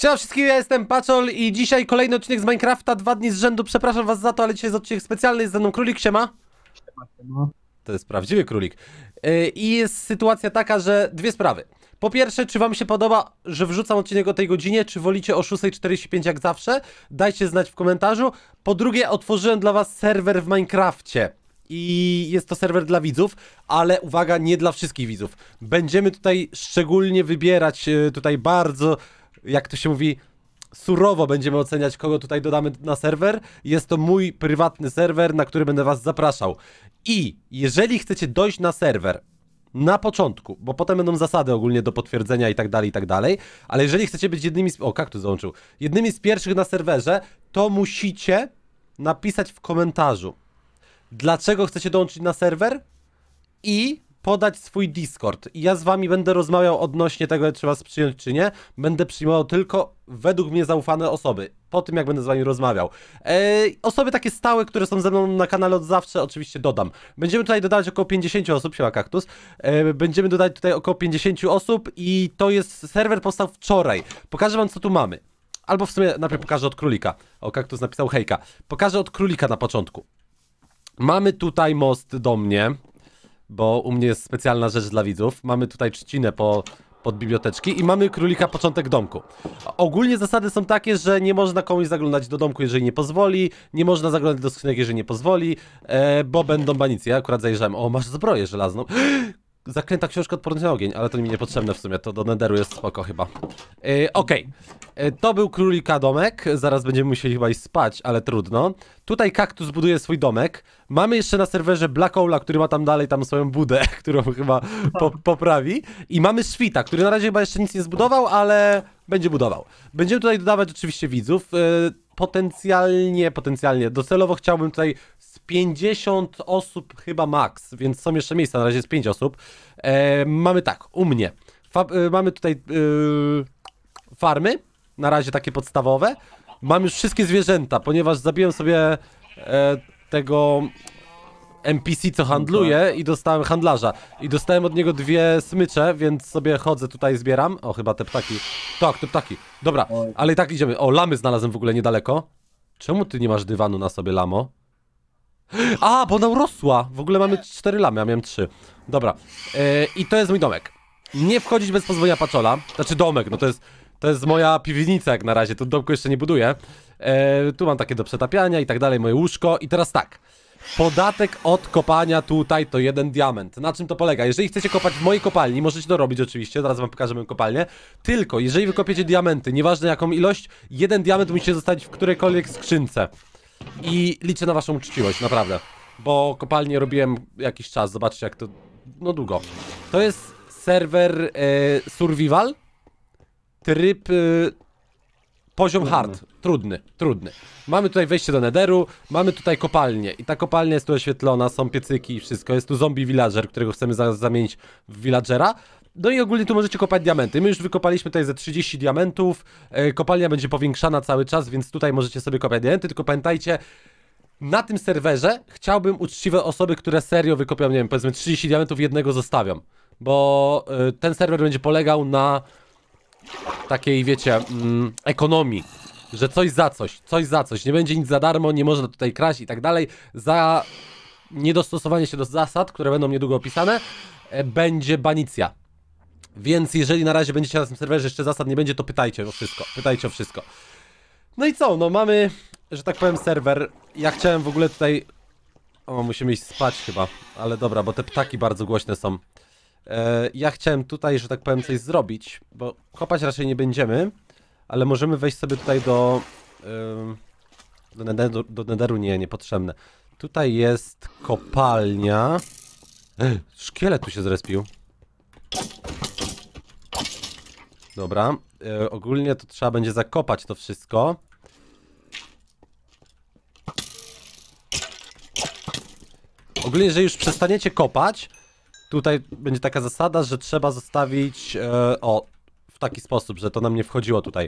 Siema wszystkim, ja jestem Paczol i dzisiaj kolejny odcinek z Minecrafta, 2 dni z rzędu, przepraszam was za to, ale dzisiaj jest odcinek specjalny, jest ze mną Królik, siema. To jest prawdziwy Królik. I jest sytuacja taka, że dwie sprawy. Po pierwsze, czy wam się podoba, że wrzucam odcinek o tej godzinie, czy wolicie o 6:45 jak zawsze? Dajcie znać w komentarzu. Po drugie, otworzyłem dla was serwer w Minecrafcie. I jest to serwer dla widzów, ale uwaga, nie dla wszystkich widzów. Będziemy tutaj szczególnie wybierać, tutaj bardzo, jak to się mówi, surowo będziemy oceniać, kogo tutaj dodamy na serwer. Jest to mój prywatny serwer, na który będę was zapraszał. I jeżeli chcecie dojść na serwer na początku, bo potem będą zasady ogólnie do potwierdzenia i tak dalej, ale jeżeli chcecie być jednymi z... O, kaktus załączył. Jednymi z pierwszych na serwerze, to musicie napisać w komentarzu, dlaczego chcecie dołączyć na serwer i podać swój Discord. I ja z wami będę rozmawiał odnośnie tego, czy was przyjąć, czy nie. Będę przyjmował tylko według mnie zaufane osoby. Po tym, jak będę z wami rozmawiał. Osoby takie stałe, które są ze mną na kanale od zawsze, oczywiście dodam. Będziemy tutaj dodawać około 50 osób, siema kaktus. Będziemy dodać tutaj około 50 osób i to jest, serwer powstał wczoraj. Pokażę wam, co tu mamy. Albo w sumie najpierw pokażę od Królika. O, kaktus napisał hejka. Pokażę od Królika na początku. Mamy tutaj most do mnie, bo u mnie jest specjalna rzecz dla widzów. Mamy tutaj trzcinę pod biblioteczki i mamy Królika początek domku. Ogólnie zasady są takie, że nie można komuś zaglądać do domku, jeżeli nie pozwoli, nie można zaglądać do skrzynek, jeżeli nie pozwoli, bo będą banicy. Ja akurat zajrzałem. O, masz zbroję żelazną. Zaklęta książka odporna na ogień, ale to mi niepotrzebne w sumie, to do Netheru jest spoko chyba. Okej. To był Królika domek, zaraz będziemy musieli chyba iść spać, ale trudno. Tutaj kaktus buduje swój domek. Mamy jeszcze na serwerze Black Ola, który ma tam dalej swoją budę, którą chyba poprawi. I mamy Świta, który na razie chyba jeszcze nic nie zbudował, ale będzie budował. Będziemy tutaj dodawać oczywiście widzów. Potencjalnie, docelowo chciałbym tutaj z 50 osób chyba max, więc są jeszcze miejsca, na razie jest 5 osób. Mamy tak, u mnie. Mamy tutaj farmy, na razie takie podstawowe. Mam już wszystkie zwierzęta, ponieważ zabiłem sobie tego NPC, co handluje i dostałem handlarza. I dostałem od niego 2 smycze, więc sobie chodzę tutaj, zbieram. O, chyba te ptaki. Tak, te ptaki. Dobra, ale i tak idziemy. O, lamy znalazłem w ogóle niedaleko. Czemu ty nie masz dywanu na sobie, lamo? A, bo ona urosła. W ogóle mamy 4 lamy, a miałem 3. Dobra. I to jest mój domek. Nie wchodzić bez pozwolenia Paczola. Znaczy domek, no to jest moja piwnica jak na razie. Tu domku jeszcze nie buduję. Tu mam takie do przetapiania i tak dalej, moje łóżko. I teraz tak. Podatek od kopania tutaj to 1 diament. Na czym to polega? Jeżeli chcecie kopać w mojej kopalni, możecie to robić oczywiście, zaraz wam pokażę moją kopalnię. Tylko jeżeli wykopiecie diamenty, nieważne jaką ilość, 1 diament musicie zostawić w którejkolwiek skrzynce. I liczę na waszą uczciwość, naprawdę. Bo kopalnię robiłem jakiś czas, zobaczcie jak to... No długo. To jest serwer survival. Tryb... Poziom hard, trudny. Mamy tutaj wejście do Netheru, mamy tutaj kopalnię i ta kopalnia jest tu oświetlona, są piecyki i wszystko. Jest tu zombie villager, którego chcemy zamienić w villagera. No i ogólnie tu możecie kopać diamenty. My już wykopaliśmy tutaj ze 30 diamentów. Kopalnia będzie powiększana cały czas, więc tutaj możecie sobie kopać diamenty, tylko pamiętajcie, na tym serwerze chciałbym uczciwe osoby, które serio wykopią, nie wiem, powiedzmy 30 diamentów, jednego zostawiam. Bo ten serwer będzie polegał na takiej, wiecie, ekonomii, że coś za coś, nie będzie nic za darmo, nie można tutaj kraść i tak dalej, za niedostosowanie się do zasad, które będą niedługo opisane, będzie banicja. Więc jeżeli na razie będziecie na tym serwerze, jeszcze zasad nie będzie, to pytajcie o wszystko. No i co, no mamy, że tak powiem, serwer. Ja chciałem w ogóle tutaj... O, musimy iść spać chyba, ale dobra, bo te ptaki bardzo głośne są. Ja chciałem tutaj, że tak powiem, coś zrobić, bo kopać raczej nie będziemy, ale możemy wejść sobie tutaj do Netheru, niepotrzebne. Tutaj jest kopalnia. Szkielet tu się zrespił. Dobra, ogólnie to trzeba będzie zakopać to wszystko. Ogólnie, jeżeli już przestaniecie kopać, tutaj będzie taka zasada, że trzeba zostawić, w taki sposób, że to nam nie wchodziło tutaj.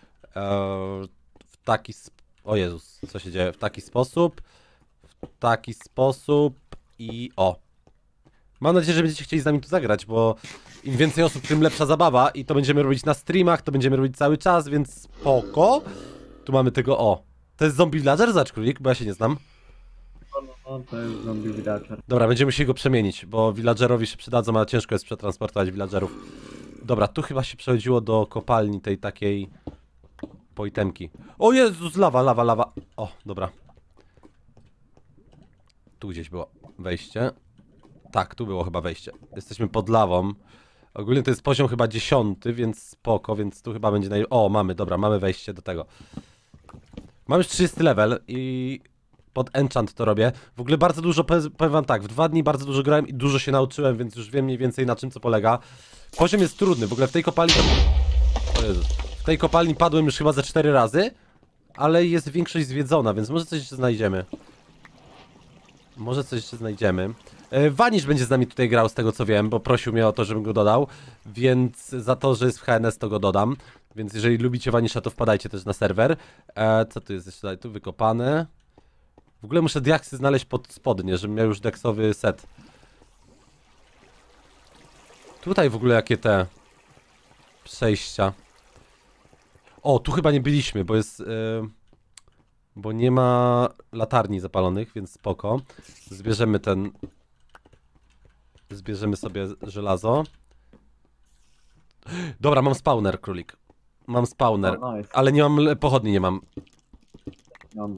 O Jezus, co się dzieje? W taki sposób i Mam nadzieję, że będziecie chcieli z nami tu zagrać, bo im więcej osób, tym lepsza zabawa i to będziemy robić na streamach, to będziemy robić cały czas, więc spoko. Tu mamy tego, o. To jest zombie villager? Zacz królik, bo ja się nie znam. No, to jest zombie villager. Dobra, będziemy musieli go przemienić, bo villagerowi się przydadzą, ale ciężko jest przetransportować villagerów. Dobra, tu chyba się przechodziło do kopalni tej takiej... po itemki. O Jezus, lawa. O, dobra. Tu gdzieś było wejście. Tak, tu było chyba wejście. Jesteśmy pod lawą. Ogólnie to jest poziom chyba 10, więc spoko, więc tu chyba będzie O, mamy, dobra, mamy wejście do tego. Mam już 30 level i pod enchant to robię. W ogóle bardzo dużo, powiem wam tak, w 2 dni bardzo dużo grałem i dużo się nauczyłem, więc już wiem mniej więcej na czym co polega. Poziom jest trudny, w ogóle w tej kopalni... O Jezus. W tej kopalni padłem już chyba ze 4 razy, ale jest większość zwiedzona, więc może coś jeszcze znajdziemy. Może coś jeszcze znajdziemy. Vanish będzie z nami tutaj grał, z tego co wiem, bo prosił mnie o to, żebym go dodał. Więc za to, że jest w HNS, to go dodam. Więc jeżeli lubicie Vanisha, to wpadajcie też na serwer. Co tu jest jeszcze tutaj? Tu wykopane. W ogóle muszę diaksy znaleźć pod spodnie, żebym miał już deksowy set. Tutaj w ogóle jakie te przejścia. O, tu chyba nie byliśmy, bo jest... bo nie ma latarni zapalonych, więc spoko. Zbierzemy ten... Zbierzemy sobie żelazo. Dobra, mam spawner, królik. Mam spawner, O, nice. ale nie mam... pochodni nie mam. Mam.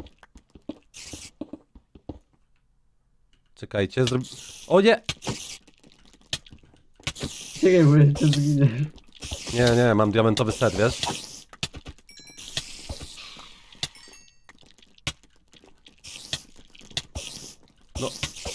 Czekajcie, O nie! Czekaj, bo jeszcze zginiesz. Nie, mam diamentowy set, wiesz? No.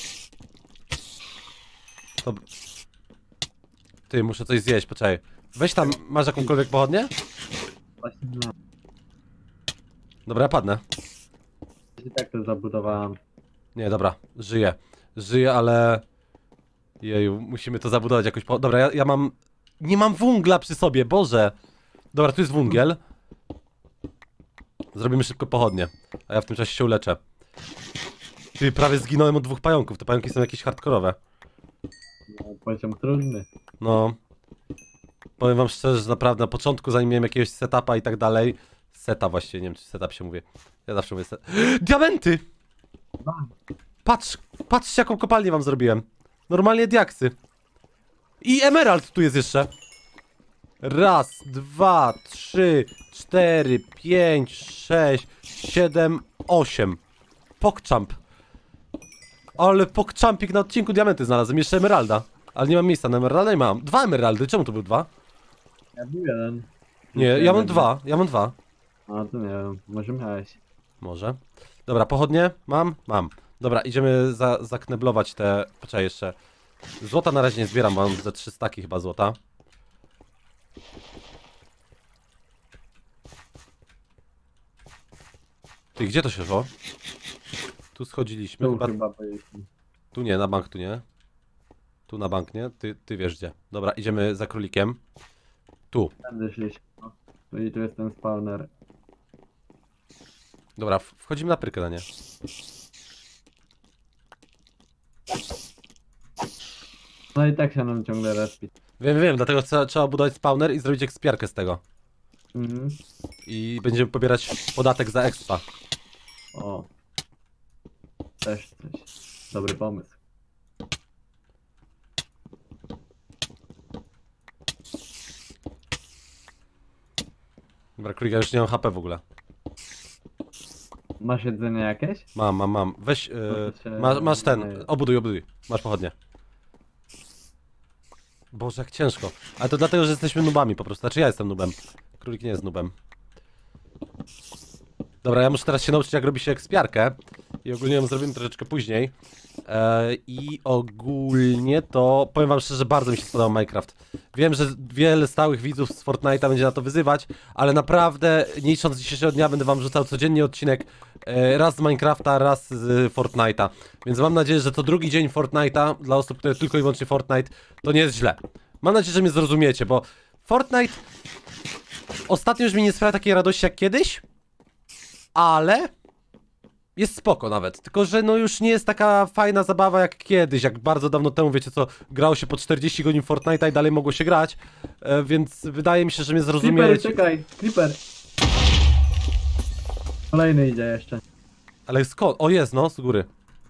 To... Ty, muszę coś zjeść, poczekaj. Weź tam, masz jakąkolwiek pochodnię? Właśnie no. Dobra, ja padnę. I tak to zabudowałem. Nie, dobra, żyję. Żyję, ale... Jeju, musimy to zabudować jakoś Dobra, ja mam... Nie mam węgla przy sobie, Boże! Dobra, tu jest węgiel. Zrobimy szybko pochodnie. A ja w tym czasie się uleczę. Ty, prawie zginąłem od 2 pająków. Te pająki są jakieś hardkorowe. No, poziom trudny. No. Powiem wam szczerze, że naprawdę na początku, zanim miałem jakiegoś setupa i tak dalej... Seta właściwie, nie wiem czy setup się mówię. Ja zawsze mówię set... Diamenty! Patrzcie jaką kopalnię wam zrobiłem. Normalnie diaksy. I emerald tu jest jeszcze. Raz, 2, 3, 4, 5, 6, 7, 8. Pogchamp. Ale pogchampik na odcinku diamenty znalazłem. Jeszcze emeralda. Ale nie mam miejsca na emeralda i mam. 2 emeraldy. Czemu to był 2? Ja był jeden. Nie, ja mam 2. Ja mam 2. A to nie wiem, może miałeś. Może. Dobra, pochodnie? Mam? Mam. Dobra, idziemy zakneblować te... Poczekaj jeszcze. Złota na razie nie zbieram, mam ze 3 staki chyba złota. Ty, gdzie to się szło? Tu schodziliśmy. Tu Chyba... chyba byliśmy. Tu nie, na bank tu nie. Tu na bank nie. Ty wiesz gdzie. Dobra, idziemy za królikiem. Tu. Tędy szliśmy. No. Tu i tu jest ten spawner. Dobra, wchodzimy na prykę na nie. No i tak się nam ciągle respi. Wiem, dlatego trzeba budować spawner i zrobić ekspiarkę z tego. Mhm. I będziemy pobierać podatek za expa. O. Też coś. Dobry pomysł. Dobra, królik, ja już nie mam HP w ogóle. Masz jedzenie jakieś? Mam. Weź, No to się- masz ten, nie. obuduj. Masz pochodnie. Boże, jak ciężko. Ale to dlatego, że jesteśmy nubami po prostu. Znaczy ja jestem nubem. Królik nie jest nubem. Dobra, ja muszę teraz się nauczyć, jak robi się ekspiarkę. I ogólnie ją zrobimy troszeczkę później. I ogólnie to powiem wam szczerze, bardzo mi się spodobał Minecraft. Wiem, że wiele stałych widzów z Fortnite'a będzie na to wyzywać, ale naprawdę, nie licząc dzisiejszego dnia, będę wam rzucał codziennie odcinek raz z Minecrafta, raz z Fortnite'a. Więc mam nadzieję, że to drugi dzień Fortnite'a dla osób, które tylko i wyłącznie Fortnite, to nie jest źle. Mam nadzieję, że mnie zrozumiecie, bo Fortnite ostatnio już mi nie sprawia takiej radości jak kiedyś, ale jest spoko nawet, tylko że no już nie jest taka fajna zabawa jak kiedyś, jak bardzo dawno temu, wiecie co, grało się po 40 godzin Fortnite'a i dalej mogło się grać, więc wydaje mi się, że mnie Creeper, zrozumieć. czekaj, Creeper. Kolejny idzie jeszcze. Ale skąd? O jest, no, z góry.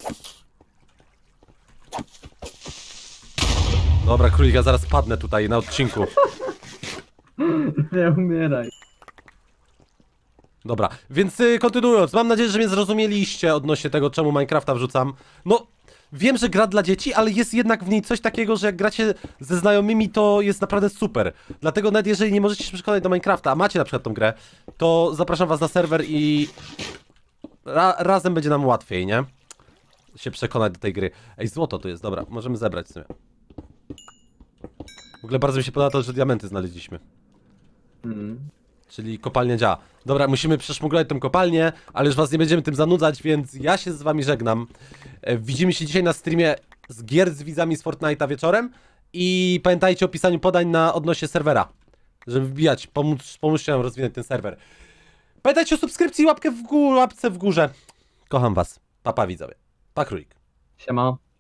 Dobra, królik, ja zaraz padnę tutaj na odcinku. Nie umieraj. Dobra, więc kontynuując, mam nadzieję, że mnie zrozumieliście odnośnie tego, czemu Minecrafta wrzucam. No, wiem, że gra dla dzieci, ale jest jednak w niej coś takiego, że jak gracie ze znajomymi, to jest naprawdę super. Dlatego nawet jeżeli nie możecie się przekonać do Minecrafta, a macie na przykład tą grę, to zapraszam was na serwer i razem będzie nam łatwiej, nie? Się przekonać do tej gry. Ej, złoto tu jest, dobra, możemy zebrać w sumie. W ogóle bardzo mi się podoba to, że diamenty znaleźliśmy. Czyli kopalnia działa. Dobra, musimy przeszmuglać tę kopalnię, ale już was nie będziemy tym zanudzać, więc ja się z wami żegnam. Widzimy się dzisiaj na streamie z gier z widzami z Fortnite'a wieczorem. I pamiętajcie o pisaniu podań na odnośnie serwera. Żeby wbijać, pomóżcie nam rozwinąć ten serwer. Pamiętajcie o subskrypcji i łapce w górze. Kocham was. Pa, pa widzowie. Pa królik. Siema.